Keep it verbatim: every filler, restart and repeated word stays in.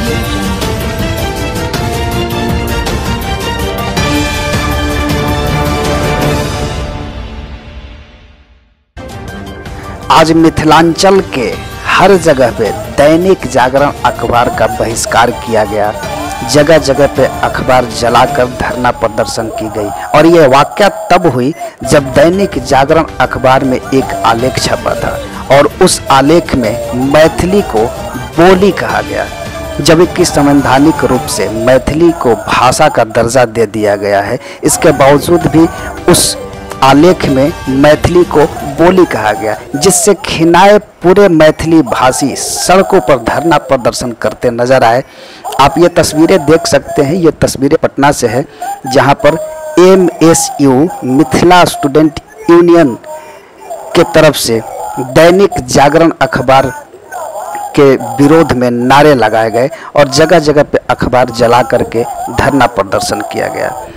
आज मिथिलांचल के हर जगह पे दैनिक जागरण अखबार का बहिष्कार किया गया। जगह जगह पे अखबार जलाकर धरना प्रदर्शन की गई और यह वाकया तब हुई जब दैनिक जागरण अखबार में एक आलेख छपा था और उस आलेख में मैथिली को बोली कहा गया, जबकि संवैधानिक रूप से मैथिली को भाषा का दर्जा दे दिया गया है। इसके बावजूद भी उस आलेख में मैथिली को बोली कहा गया, जिससे खिनाए पूरे मैथिली भाषी सड़कों पर धरना प्रदर्शन करते नजर आए। आप ये तस्वीरें देख सकते हैं, ये तस्वीरें पटना से है, जहां पर M S U Mithila student union के तरफ से दैनिक जागरण अखबार के विरोध में नारे लगाए गए और जगह जगह पे अखबार जला करके धरना प्रदर्शन किया गया।